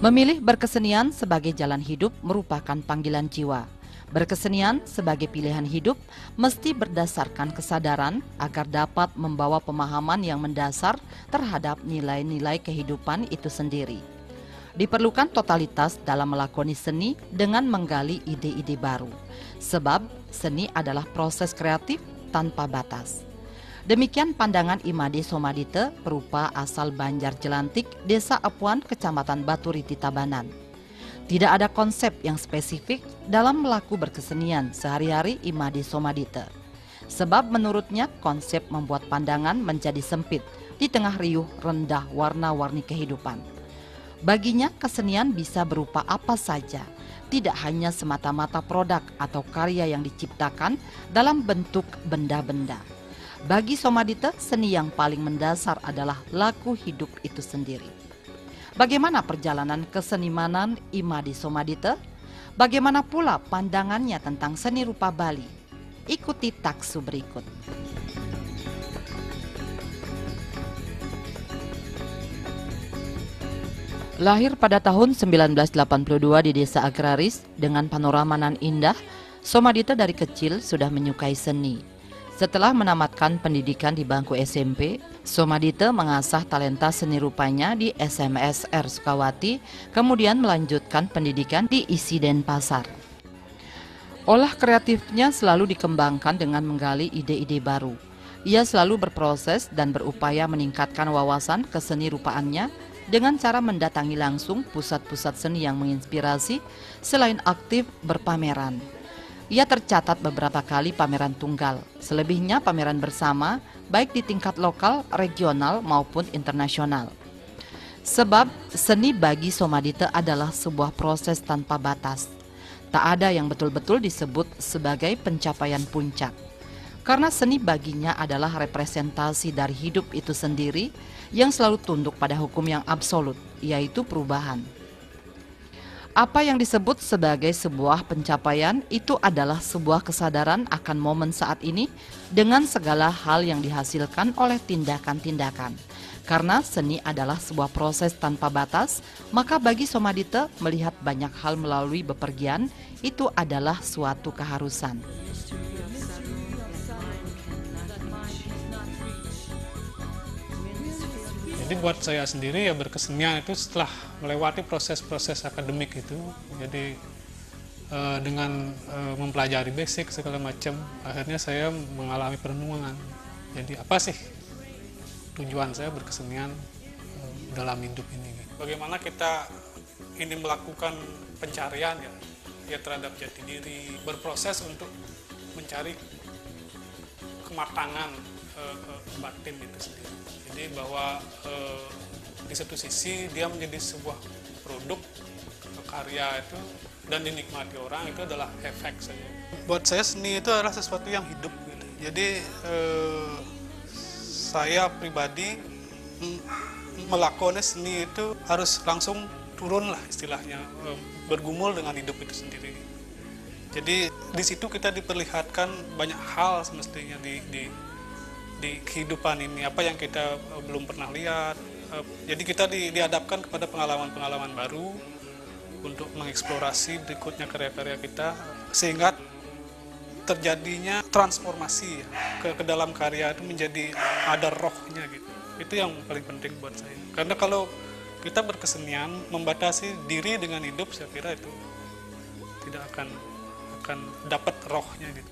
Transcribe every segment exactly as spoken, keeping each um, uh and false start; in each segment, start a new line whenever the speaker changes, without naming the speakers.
Memilih berkesenian sebagai jalan hidup merupakan panggilan jiwa. Berkesenian sebagai pilihan hidup mesti berdasarkan kesadaran agar dapat membawa pemahaman yang mendasar terhadap nilai-nilai kehidupan itu sendiri. Diperlukan totalitas dalam melakoni seni dengan menggali ide-ide baru, sebab seni adalah proses kreatif tanpa batas. Demikian pandangan Imade Somadite, perupa asal Banjar Jelantik, Desa Apuan, Kecamatan Baturiti, Tabanan. Tidak ada konsep yang spesifik dalam melaku berkesenian sehari-hari Imade Somadite. Sebab menurutnya konsep membuat pandangan menjadi sempit di tengah riuh rendah warna-warni kehidupan. Baginya kesenian bisa berupa apa saja, tidak hanya semata-mata produk atau karya yang diciptakan dalam bentuk benda-benda. Bagi Somadite, seni yang paling mendasar adalah laku hidup itu sendiri. Bagaimana perjalanan kesenimanan Imade Somadite? Bagaimana pula pandangannya tentang seni rupa Bali? Ikuti taksu berikut. Lahir pada tahun sembilan belas delapan puluh dua di desa agraris dengan panorama nan indah, Somadite dari kecil sudah menyukai seni. Setelah menamatkan pendidikan di bangku S M P, Somadite mengasah talenta seni rupanya di S M S R Sukawati, kemudian melanjutkan pendidikan di I S I Denpasar. Olah kreatifnya selalu dikembangkan dengan menggali ide-ide baru. Ia selalu berproses dan berupaya meningkatkan wawasan keseni rupaannya dengan cara mendatangi langsung pusat-pusat seni yang menginspirasi selain aktif berpameran. Ia tercatat beberapa kali pameran tunggal, selebihnya pameran bersama, baik di tingkat lokal, regional, maupun internasional. Sebab seni bagi Somadite adalah sebuah proses tanpa batas. Tak ada yang betul-betul disebut sebagai pencapaian puncak. Karena seni baginya adalah representasi dari hidup itu sendiri yang selalu tunduk pada hukum yang absolut, yaitu perubahan. Apa yang disebut sebagai sebuah pencapaian itu adalah sebuah kesadaran akan momen saat ini dengan segala hal yang dihasilkan oleh tindakan-tindakan. Karena seni adalah sebuah proses tanpa batas, maka bagi Somadite melihat banyak hal melalui bepergian itu adalah suatu keharusan.
Jadi buat saya sendiri ya berkesenian itu setelah melewati proses-proses akademik itu, jadi e, dengan e, mempelajari basic segala macam, akhirnya saya mengalami perenungan. Jadi apa sih tujuan saya berkesenian e, dalam hidup ini? Bagaimana kita ini melakukan pencarian ya, ya terhadap jati diri, berproses untuk mencari kematangan e, e, batin itu sendiri. Jadi bahwa e, di satu sisi dia menjadi sebuah produk karya itu dan dinikmati orang itu adalah efek saja. Buat saya seni itu adalah sesuatu yang hidup gitu. Jadi e, saya pribadi melakoni seni itu harus langsung turun lah istilahnya, e, bergumul dengan hidup itu sendiri. Jadi di situ kita diperlihatkan banyak hal semestinya di, di di kehidupan ini, apa yang kita uh, belum pernah lihat. Uh, jadi kita di, dihadapkan kepada pengalaman-pengalaman baru untuk mengeksplorasi berikutnya karya-karya kita, sehingga terjadinya transformasi ya, ke, ke dalam karya itu menjadi ada rohnya gitu. Itu yang paling penting buat saya. Karena kalau kita berkesenian membatasi diri dengan hidup, saya kira itu tidak akan akan dapat rohnya gitu.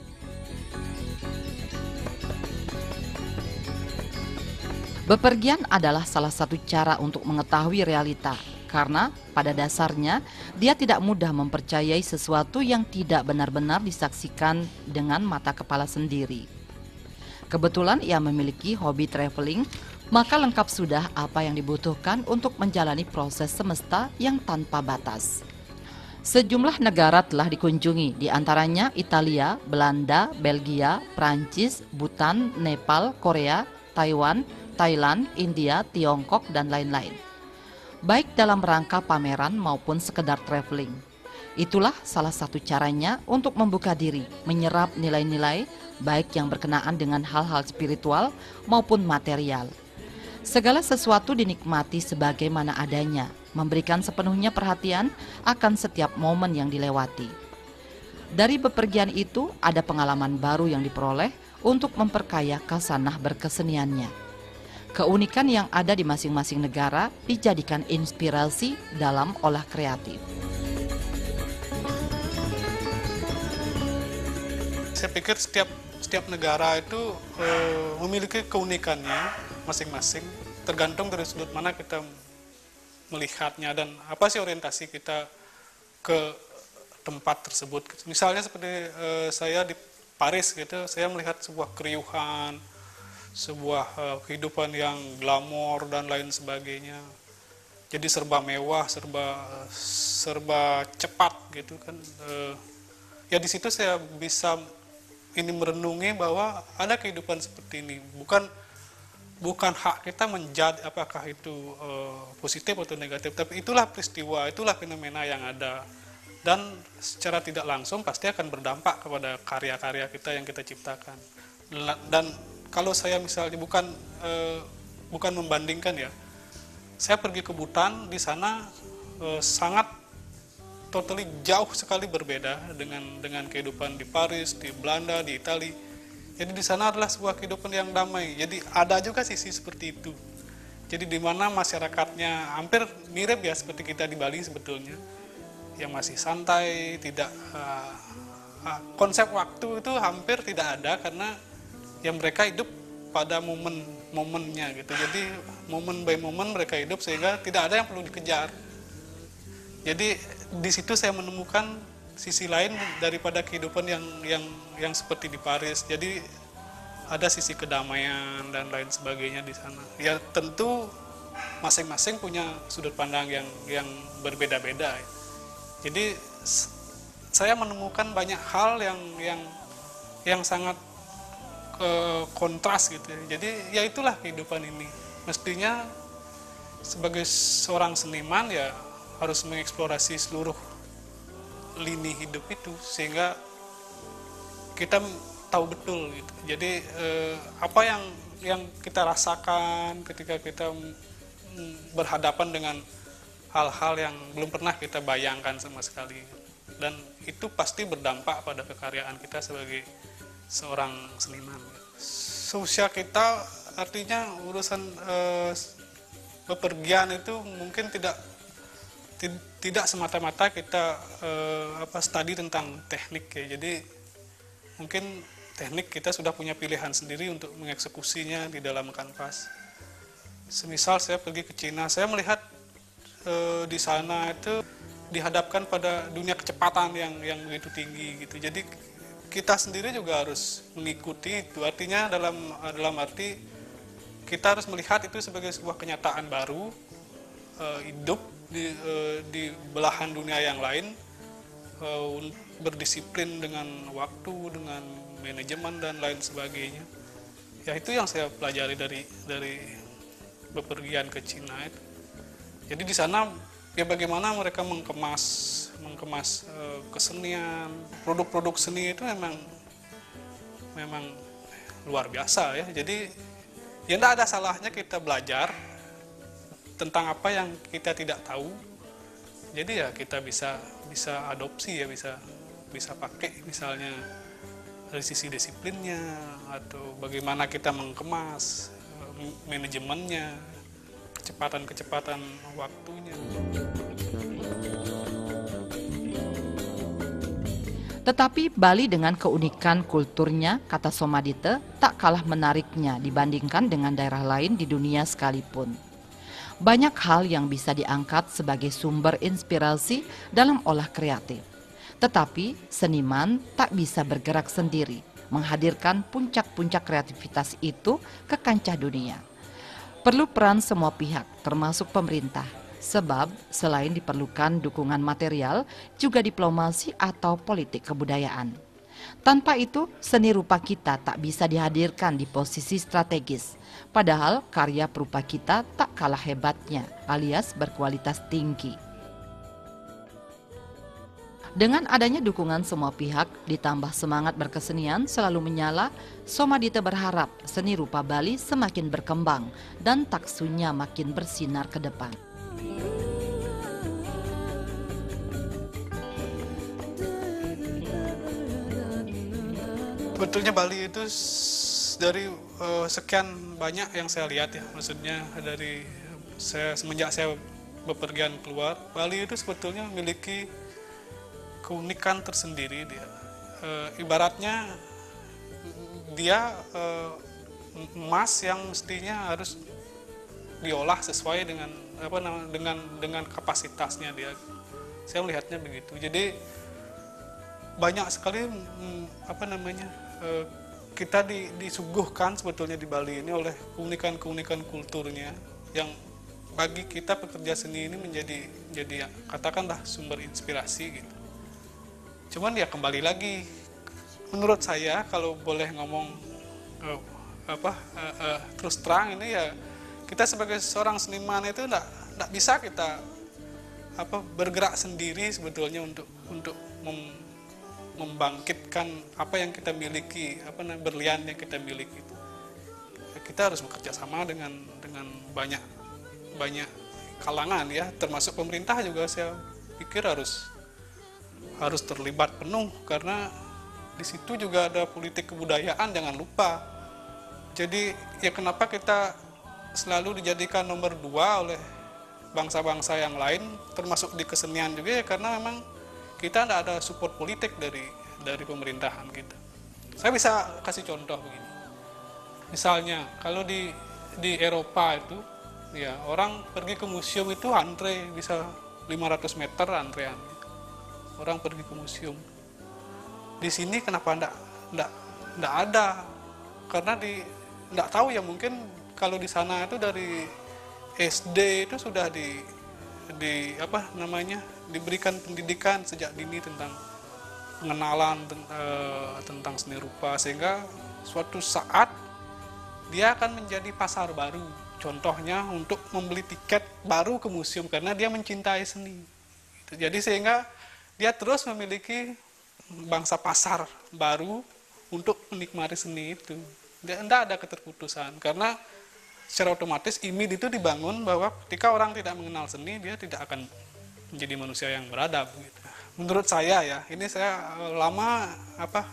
Bepergian adalah salah satu cara untuk mengetahui realita, karena pada dasarnya dia tidak mudah mempercayai sesuatu yang tidak benar-benar disaksikan dengan mata kepala sendiri. Kebetulan ia memiliki hobi traveling, maka lengkap sudah apa yang dibutuhkan untuk menjalani proses semesta yang tanpa batas. Sejumlah negara telah dikunjungi, di antaranya Italia, Belanda, Belgia, Prancis, Bhutan, Nepal, Korea, Taiwan, Thailand, India, Tiongkok, dan lain-lain. Baik dalam rangka pameran maupun sekedar traveling. Itulah salah satu caranya untuk membuka diri, menyerap nilai-nilai, baik yang berkenaan dengan hal-hal spiritual maupun material. Segala sesuatu dinikmati sebagaimana adanya, memberikan sepenuhnya perhatian akan setiap momen yang dilewati. Dari bepergian itu ada pengalaman baru yang diperoleh untuk memperkaya khasanah berkeseniannya. Keunikan yang ada di masing-masing negara dijadikan inspirasi dalam olah kreatif.
Saya pikir setiap setiap negara itu e, memiliki keunikannya masing-masing, tergantung dari sudut mana kita melihatnya dan apa sih orientasi kita ke tempat tersebut. Misalnya seperti e, saya di Paris gitu, saya melihat sebuah keriuhan, sebuah e, kehidupan yang glamor dan lain sebagainya. Jadi serba mewah, serba serba cepat gitu kan. E, ya di situ saya bisa ini merenungi bahwa ada kehidupan seperti ini. Bukan bukan hak kita menjudge apakah itu uh, positif atau negatif, tapi itulah peristiwa, itulah fenomena yang ada. Dan secara tidak langsung pasti akan berdampak kepada karya-karya kita yang kita ciptakan. Dan kalau saya misalnya bukan uh, bukan membandingkan ya, saya pergi ke Butan, di sana uh, sangat totally jauh sekali berbeda dengan dengan kehidupan di Paris, di Belanda, di Italia. Jadi di sana adalah sebuah kehidupan yang damai. Jadi ada juga sisi seperti itu. Jadi di mana masyarakatnya hampir mirip ya seperti kita di Bali sebetulnya, yang masih santai, tidak uh, uh, konsep waktu itu hampir tidak ada karena yang mereka hidup pada momen-momennya gitu. Jadi momen by momen mereka hidup sehingga tidak ada yang perlu dikejar. Jadi di situ saya menemukan sisi lain daripada kehidupan yang yang yang seperti di Paris. Jadi ada sisi kedamaian dan lain sebagainya di sana. Ya tentu masing-masing punya sudut pandang yang yang berbeda-beda. Jadi saya menemukan banyak hal yang yang yang sangat uh, kontras gitu. Jadi ya itulah kehidupan ini. Mestinya sebagai seorang seniman ya harus mengeksplorasi seluruh lini hidup itu sehingga kita tahu betul gitu. Jadi eh, apa yang yang kita rasakan ketika kita berhadapan dengan hal-hal yang belum pernah kita bayangkan sama sekali, dan itu pasti berdampak pada kekaryaan kita sebagai seorang seniman. Sosial kita artinya urusan eh, bepergian itu mungkin tidak tidak semata-mata kita eh, apa studi tentang teknik ya. Jadi mungkin teknik kita sudah punya pilihan sendiri untuk mengeksekusinya di dalam kanvas. Semisal saya pergi ke Cina, saya melihat eh, di sana itu dihadapkan pada dunia kecepatan yang yang begitu tinggi gitu. Jadi kita sendiri juga harus mengikuti itu. Artinya dalam dalam arti kita harus melihat itu sebagai sebuah kenyataan baru, eh, hidup Di, uh, di belahan dunia yang lain, uh, berdisiplin dengan waktu, dengan manajemen dan lain sebagainya. Ya itu yang saya pelajari dari dari bepergian ke Cina itu. Jadi di sana ya bagaimana mereka mengemas mengemas uh, kesenian, produk-produk seni itu memang memang luar biasa ya. Jadi ya tidak ada salahnya kita belajar tentang apa yang kita tidak tahu. Jadi ya kita bisa bisa adopsi ya, bisa bisa pakai misalnya dari sisi disiplinnya atau bagaimana kita mengemas manajemennya, kecepatan-kecepatan waktunya.
Tetapi Bali dengan keunikan kulturnya, kata Somadite, tak kalah menariknya dibandingkan dengan daerah lain di dunia sekalipun. Banyak hal yang bisa diangkat sebagai sumber inspirasi dalam olah kreatif. Tetapi seniman tak bisa bergerak sendiri, menghadirkan puncak-puncak kreativitas itu ke kancah dunia. Perlu peran semua pihak, termasuk pemerintah. Sebab selain diperlukan dukungan material, juga diplomasi atau politik kebudayaan. Tanpa itu, seni rupa kita tak bisa dihadirkan di posisi strategis. Padahal karya perupa kita tak kalah hebatnya, alias berkualitas tinggi. Dengan adanya dukungan semua pihak, ditambah semangat berkesenian selalu menyala, Somadite berharap seni rupa Bali semakin berkembang dan taksunya makin bersinar ke depan.
Sebetulnya Bali itu dari uh, sekian banyak yang saya lihat ya, maksudnya dari saya semenjak saya bepergian keluar, Bali itu sebetulnya memiliki keunikan tersendiri dia. Uh, ibaratnya dia uh, emas yang mestinya harus diolah sesuai dengan apa namanya dengan dengan kapasitasnya dia. Saya melihatnya begitu. Jadi banyak sekali apa namanya uh, kita di, disuguhkan sebetulnya di Bali ini oleh keunikan-keunikan kulturnya yang bagi kita pekerja seni ini menjadi jadi katakanlah sumber inspirasi gitu. Cuman ya kembali lagi, menurut saya kalau boleh ngomong uh, apa uh, uh, terus terang ini ya, kita sebagai seorang seniman itu enggak enggak bisa kita apa bergerak sendiri sebetulnya untuk untuk mem, membangkitkan apa yang kita miliki, apa namanya berlian yang kita miliki. Kita harus bekerja sama dengan dengan banyak banyak kalangan ya, termasuk pemerintah juga saya pikir harus harus terlibat penuh, karena di situ juga ada politik kebudayaan, jangan lupa. Jadi ya kenapa kita selalu dijadikan nomor dua oleh bangsa-bangsa yang lain, termasuk di kesenian juga ya, karena memang kita tidak ada support politik dari dari pemerintahan kita. Saya bisa kasih contoh begini. Misalnya kalau di di Eropa itu, ya orang pergi ke museum itu antre bisa lima ratus meter antrean. Orang pergi ke museum. Di sini kenapa enggak enggak enggak ada? Karena di enggak tahu ya, mungkin kalau di sana itu dari S D itu sudah di di apa namanya diberikan pendidikan sejak dini tentang pengenalan uh, tentang seni rupa, sehingga suatu saat dia akan menjadi pasar baru. Contohnya untuk membeli tiket baru ke museum karena dia mencintai seni. Jadi sehingga dia terus memiliki bangsa pasar baru untuk menikmati seni itu. Tidak ada keterputusan, karena secara otomatis image itu dibangun bahwa ketika orang tidak mengenal seni, dia tidak akan menjadi manusia yang beradab. Gitu. Menurut saya ya, ini saya lama apa,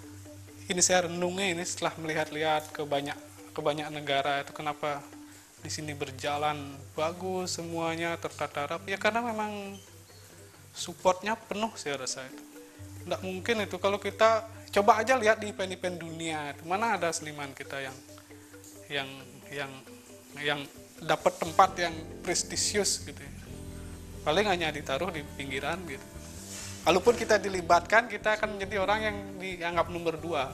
ini saya renungi ini setelah melihat-lihat ke banyak ke banyak negara itu, kenapa di sini berjalan bagus semuanya tertata rapi ya, karena memang supportnya penuh saya rasa itu. Tidak mungkin itu kalau kita coba aja lihat di event-event dunia, mana ada seniman kita yang yang yang yang dapat tempat yang prestisius gitu. Paling hanya ditaruh di pinggiran gitu. Kalaupun kita dilibatkan, kita akan menjadi orang yang dianggap nomor dua.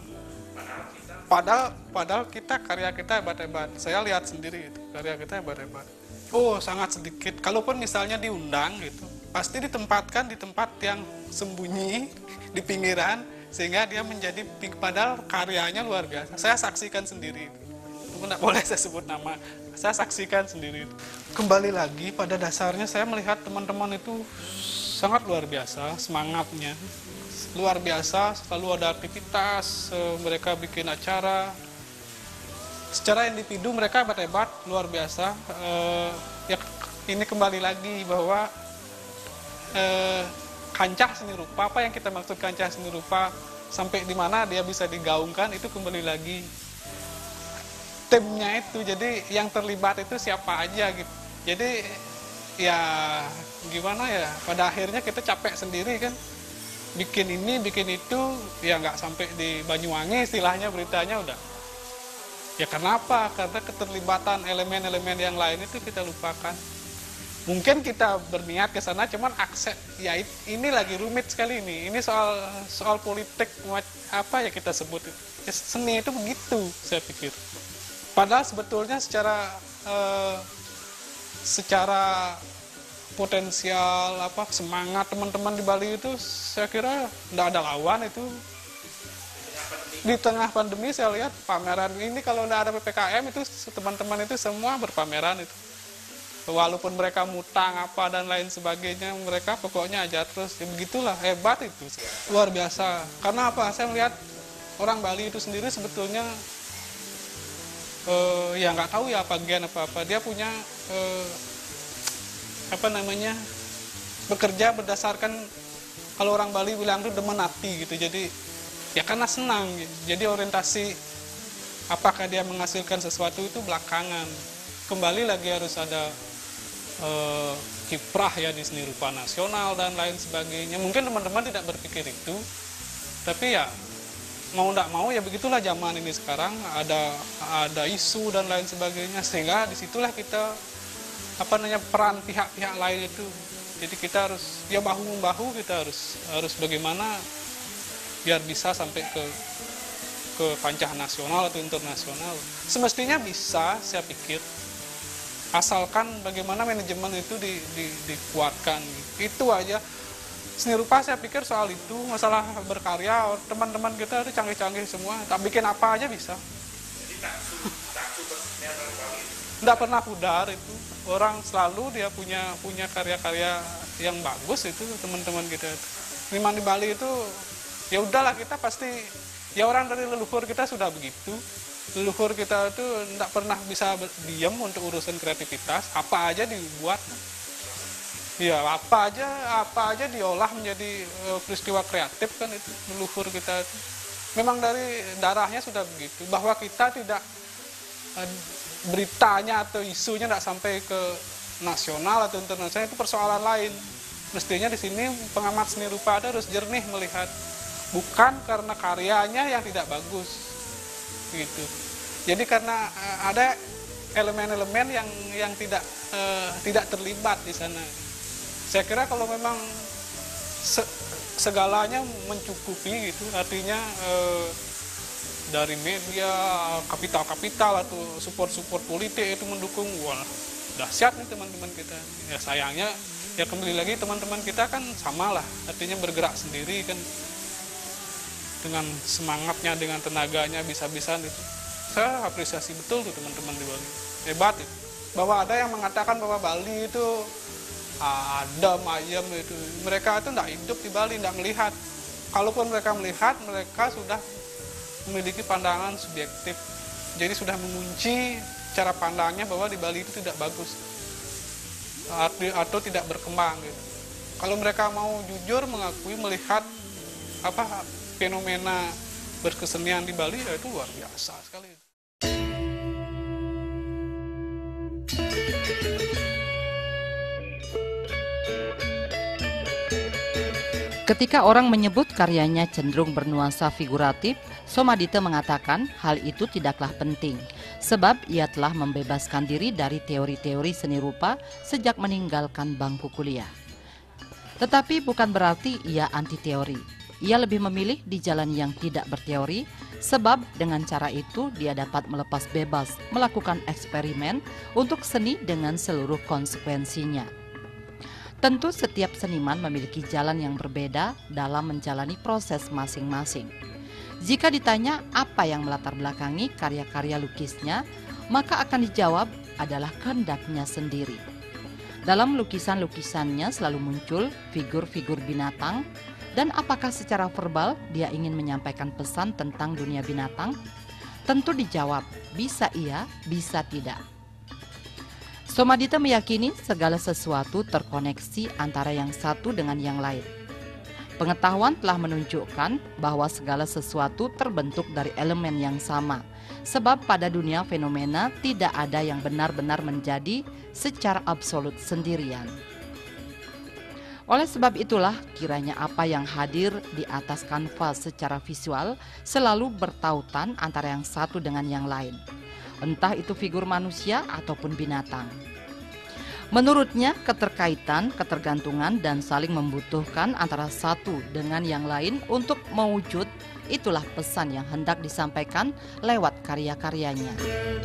Padahal padahal kita karya kita hebat-hebat. Saya lihat sendiri itu, karya kita hebat-hebat. Oh, sangat sedikit. Kalaupun misalnya diundang gitu, pasti ditempatkan di tempat yang sembunyi di pinggiran sehingga dia menjadi padahal karyanya luar biasa. Saya saksikan sendiri. Tidak boleh saya sebut nama, saya saksikan sendiri. Kembali lagi pada dasarnya saya melihat teman-teman itu sangat luar biasa semangatnya, luar biasa, selalu ada aktivitas, mereka bikin acara. Secara individu mereka hebat-hebat, luar biasa. Ya ini kembali lagi bahwa kancah seni rupa, apa yang kita maksud kancah seni rupa, sampai di mana dia bisa digaungkan, itu kembali lagi timnya itu. Jadi yang terlibat itu siapa aja gitu. Jadi ya gimana ya, pada akhirnya kita capek sendiri kan, bikin ini bikin itu, ya nggak sampai di Banyuwangi istilahnya beritanya udah. Ya kenapa? Karena keterlibatan elemen-elemen yang lain itu kita lupakan. Mungkin kita berniat ke sana, cuman akses ya ini lagi rumit sekali ini. Ini soal soal politik apa ya kita sebut itu. Ya, seni itu begitu saya pikir. Padahal sebetulnya secara eh, secara potensial apa semangat teman-teman di Bali itu saya kira tidak ada lawan itu. Di tengah pandemi saya lihat pameran ini kalau tidak ada P P K M itu teman-teman itu semua berpameran itu. Walaupun mereka mutang apa dan lain sebagainya, mereka pokoknya aja terus. Ya begitulah, hebat itu. Luar biasa. Karena apa? Saya melihat orang Bali itu sendiri sebetulnya Uh, ya nggak tahu ya apa gen apa apa dia punya uh, apa namanya bekerja berdasarkan, kalau orang Bali bilang itu demen hati gitu. Jadi Ya karena senang. Jadi orientasi apakah dia menghasilkan sesuatu itu belakangan. Kembali lagi harus ada eh, kiprah ya di seni rupa nasional dan lain sebagainya. Mungkin teman-teman tidak berpikir itu, tapi ya mau tidak mau ya begitulah zaman ini sekarang, ada ada isu dan lain sebagainya, sehingga disitulah kita apa namanya peran pihak-pihak lain itu. Jadi kita harus ya bahu membahu, kita harus harus bagaimana biar bisa sampai ke ke kancah nasional atau internasional. Semestinya bisa, saya pikir, asalkan bagaimana manajemen itu di, di, dikuatkan. Itu aja. Seni rupa saya pikir soal itu, masalah berkarya, teman-teman kita itu canggih-canggih semua, tak bikin apa aja bisa. Tidak pernah pudar itu. Orang selalu dia punya punya karya-karya yang bagus itu, teman-teman kita itu. Memang di Bali itu ya udahlah, kita pasti ya orang dari leluhur kita sudah begitu. Leluhur kita itu tidak pernah bisa diam untuk urusan kreativitas, apa aja dibuat. Ya apa aja apa aja diolah menjadi uh, peristiwa kreatif kan, itu leluhur kita itu. Memang dari darahnya sudah begitu, bahwa kita tidak uh, beritanya atau isunya tidak sampai ke nasional atau internasional itu persoalan lain. Mestinya di sini pengamat seni rupa harus jernih melihat, bukan karena karyanya yang tidak bagus gitu. Jadi karena uh, ada elemen-elemen yang yang tidak uh, tidak terlibat di sana. Saya kira kalau memang se segalanya mencukupi gitu, artinya eh, dari media, kapital-kapital atau support-support politik itu mendukung, wah dahsyat nih teman-teman kita. Ya sayangnya ya kembali lagi teman-teman kita kan sama lah, artinya bergerak sendiri kan, dengan semangatnya, dengan tenaganya, bisa-bisa itu. Saya apresiasi betul tuh teman-teman di Bali, hebat itu. Bahwa ada yang mengatakan bahwa Bali itu adem, ayam itu. Mereka itu tidak hidup di Bali, tidak melihat. Kalaupun mereka melihat, mereka sudah memiliki pandangan subjektif. Jadi sudah mengunci cara pandangnya bahwa di Bali itu tidak bagus atau tidak berkembang gitu. Kalau mereka mau jujur mengakui melihat apa fenomena berkesenian di Bali, ya itu luar biasa sekali.
Ketika orang menyebut karyanya cenderung bernuansa figuratif, Somadita mengatakan hal itu tidaklah penting, sebab ia telah membebaskan diri dari teori-teori seni rupa sejak meninggalkan bangku kuliah. Tetapi bukan berarti ia anti teori. Ia lebih memilih di jalan yang tidak berteori, sebab dengan cara itu dia dapat melepas bebas melakukan eksperimen untuk seni dengan seluruh konsekuensinya. Tentu setiap seniman memiliki jalan yang berbeda dalam menjalani proses masing-masing. Jika ditanya apa yang melatar belakangi karya-karya lukisnya, maka akan dijawab adalah kehendaknya sendiri. Dalam lukisan-lukisannya selalu muncul figur-figur binatang, dan apakah secara verbal dia ingin menyampaikan pesan tentang dunia binatang? Tentu dijawab, bisa iya, bisa tidak. Somadita meyakini segala sesuatu terkoneksi antara yang satu dengan yang lain. Pengetahuan telah menunjukkan bahwa segala sesuatu terbentuk dari elemen yang sama, sebab pada dunia fenomena tidak ada yang benar-benar menjadi secara absolut sendirian. Oleh sebab itulah kiranya apa yang hadir di atas kanvas secara visual selalu bertautan antara yang satu dengan yang lain, entah itu figur manusia ataupun binatang. Menurutnya, keterkaitan, ketergantungan, dan saling membutuhkan antara satu dengan yang lain untuk mewujud, itulah pesan yang hendak disampaikan lewat karya-karyanya.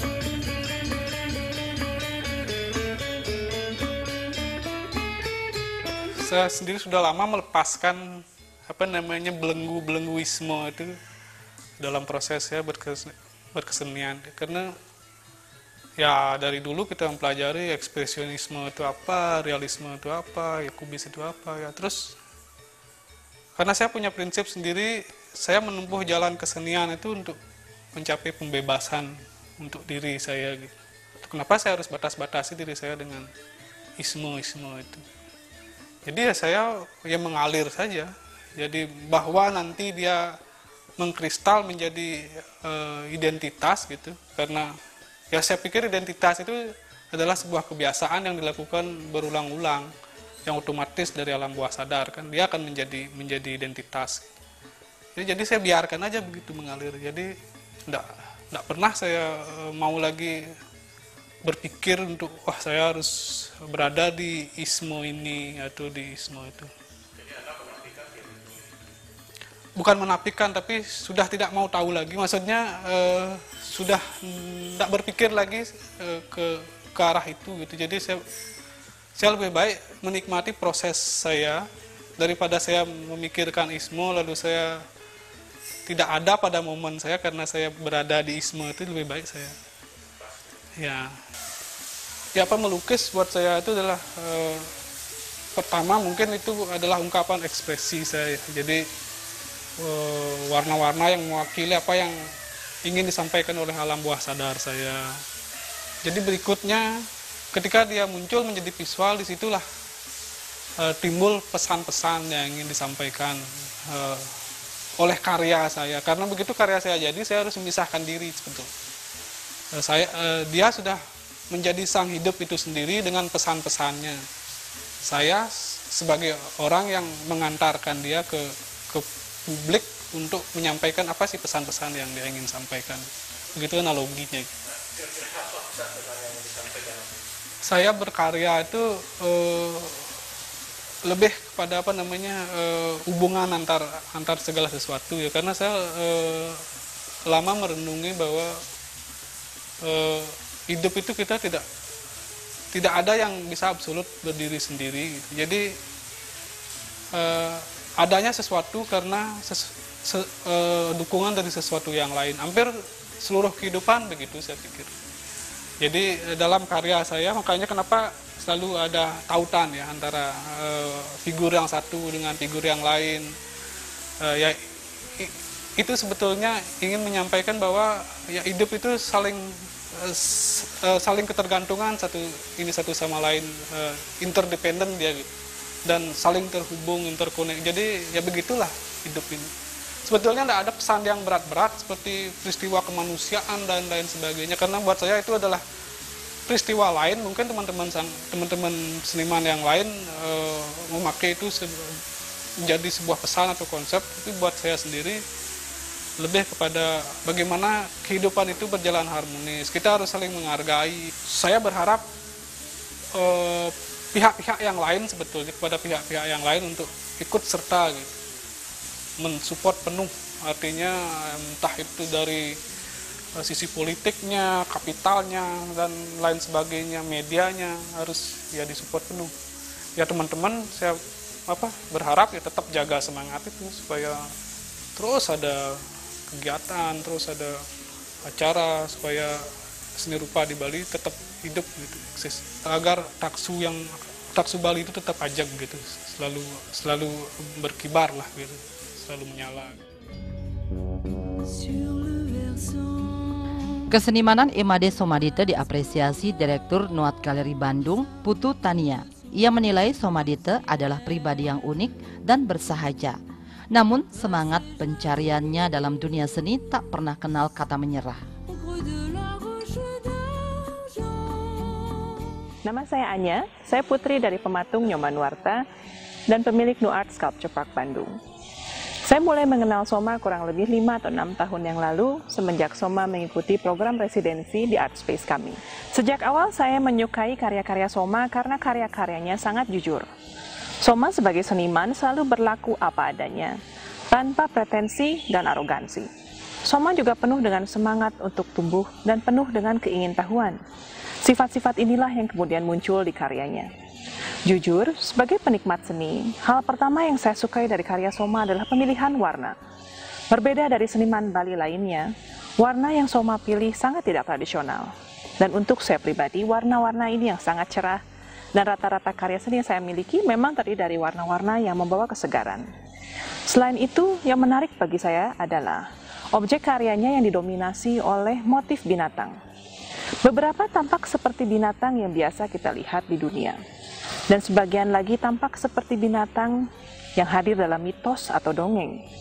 Saya sendiri sudah lama melepaskan apa namanya belenggu-belengguisme itu dalam proses saya berkes, berkesenian, karena ya dari dulu kita mempelajari ekspresionisme itu apa, realisme itu apa, ya kubis itu apa, ya terus karena saya punya prinsip sendiri, saya menempuh jalan kesenian itu untuk mencapai pembebasan untuk diri saya gitu. Kenapa saya harus batas-batasi diri saya dengan isme-isme itu? Jadi ya saya ya mengalir saja. Jadi bahwa nanti dia mengkristal menjadi uh, identitas gitu. Karena ya saya pikir identitas itu adalah sebuah kebiasaan yang dilakukan berulang-ulang, yang otomatis dari alam bawah sadar kan, dia akan menjadi menjadi identitas. Jadi, jadi saya biarkan aja begitu mengalir. Jadi enggak enggak pernah saya uh, mau lagi berpikir untuk wah saya harus berada di ismo ini atau di ismo itu. Bukan menafikan, tapi sudah tidak mau tahu lagi. Maksudnya eh, sudah tidak berpikir lagi eh, ke ke arah itu gitu. Jadi saya saya lebih baik menikmati proses saya daripada saya memikirkan ismo lalu saya tidak ada pada momen saya karena saya berada di ismo. Itu lebih baik saya. Ya, ya apa melukis buat saya itu adalah eh, pertama mungkin itu adalah ungkapan ekspresi saya. Jadi warna-warna yang mewakili apa yang ingin disampaikan oleh alam bawah sadar saya. Jadi berikutnya ketika dia muncul menjadi visual, disitulah uh, timbul pesan-pesan yang ingin disampaikan uh, oleh karya saya. Karena begitu karya saya jadi, saya harus memisahkan diri sebetulnya. Uh, saya, uh, dia sudah menjadi sang hidup itu sendiri dengan pesan-pesannya. Saya sebagai orang yang mengantarkan dia ke ke publik untuk menyampaikan apa sih pesan-pesan yang dia ingin sampaikan. Begitu analoginya. Saya berkarya itu eh, lebih kepada apa namanya eh, hubungan antar antar segala sesuatu ya, karena saya eh, lama merenungi bahwa eh, hidup itu kita tidak tidak ada yang bisa absolut berdiri sendiri. Jadi eh, adanya sesuatu karena ses, se, e, dukungan dari sesuatu yang lain. Hampir seluruh kehidupan begitu saya pikir. Jadi dalam karya saya makanya kenapa selalu ada tautan ya antara e, figur yang satu dengan figur yang lain. E, ya i, itu sebetulnya ingin menyampaikan bahwa ya hidup itu saling e, saling ketergantungan satu ini satu sama lain, e, interdependen dia gitu. Dan saling terhubung, interkonek. Jadi ya begitulah hidup ini. Sebetulnya tidak ada pesan yang berat-berat seperti peristiwa kemanusiaan dan lain sebagainya. Karena buat saya itu adalah peristiwa lain. Mungkin teman-teman teman-teman seniman yang lain e, memakai itu se menjadi sebuah pesan atau konsep. Tapi buat saya sendiri lebih kepada bagaimana kehidupan itu berjalan harmonis. Kita harus saling menghargai. Saya berharap e, pihak-pihak yang lain sebetulnya kepada pihak-pihak yang lain untuk ikut serta gitu, mensupport penuh, artinya entah itu dari uh, sisi politiknya, kapitalnya dan lain sebagainya, medianya harus ya disupport penuh. Ya teman-teman saya apa berharap ya tetap jaga semangat itu supaya terus ada kegiatan, terus ada acara supaya seni rupa di Bali tetap hidup gitu, eksis, agar taksu yang taksu Bali itu tetap ajak gitu, selalu selalu berkibar lah gitu, selalu menyala.
Kesenimanan Imade Somadita diapresiasi Direktur Nuat Galeri Bandung, Putu Tania. Ia menilai Somadita adalah pribadi yang unik dan bersahaja. Namun semangat pencariannya dalam dunia seni tak pernah kenal kata menyerah.
Nama saya Anya, saya putri dari pematung Nyoman Nuarta dan pemilik Nu Art Sculpture Park Bandung. Saya mulai mengenal Soma kurang lebih lima atau enam tahun yang lalu semenjak Soma mengikuti program residensi di Art Space kami. Sejak awal saya menyukai karya-karya Soma karena karya-karyanya sangat jujur. Soma sebagai seniman selalu berlaku apa adanya, tanpa pretensi dan arogansi. Soma juga penuh dengan semangat untuk tumbuh dan penuh dengan keingintahuan. Sifat-sifat inilah yang kemudian muncul di karyanya. Jujur, sebagai penikmat seni, hal pertama yang saya sukai dari karya Soma adalah pemilihan warna. Berbeda dari seniman Bali lainnya, warna yang Soma pilih sangat tidak tradisional. Dan untuk saya pribadi, warna-warna ini yang sangat cerah, dan rata-rata karya seni yang saya miliki memang terdiri dari warna-warna yang membawa kesegaran. Selain itu, yang menarik bagi saya adalah objek karyanya yang didominasi oleh motif binatang. Beberapa tampak seperti binatang yang biasa kita lihat di dunia, dan sebagian lagi tampak seperti binatang yang hadir dalam mitos atau dongeng.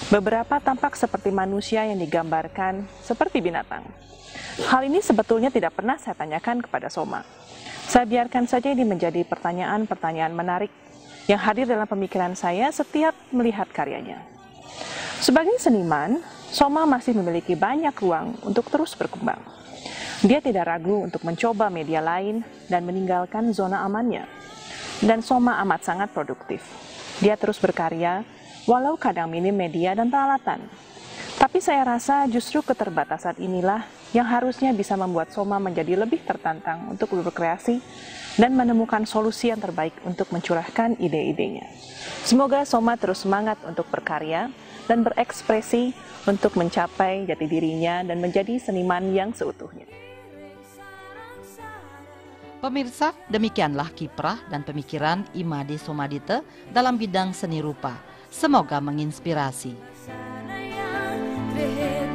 Beberapa tampak seperti manusia yang digambarkan seperti binatang. Hal ini sebetulnya tidak pernah saya tanyakan kepada Soma. Saya biarkan saja ini menjadi pertanyaan-pertanyaan menarik yang hadir dalam pemikiran saya setiap melihat karyanya. Sebagai seniman, Soma masih memiliki banyak ruang untuk terus berkembang. Dia tidak ragu untuk mencoba media lain dan meninggalkan zona amannya. Dan Soma amat sangat produktif. Dia terus berkarya, walau kadang minim media dan peralatan. Tapi saya rasa justru keterbatasan inilah yang harusnya bisa membuat Soma menjadi lebih tertantang untuk berkreasi dan menemukan solusi yang terbaik untuk mencurahkan ide-idenya. Semoga Soma terus semangat untuk berkarya dan berekspresi untuk mencapai jati dirinya dan menjadi seniman yang seutuhnya.
Pemirsa, demikianlah kiprah dan pemikiran Imade Somadita dalam bidang seni rupa. Semoga menginspirasi.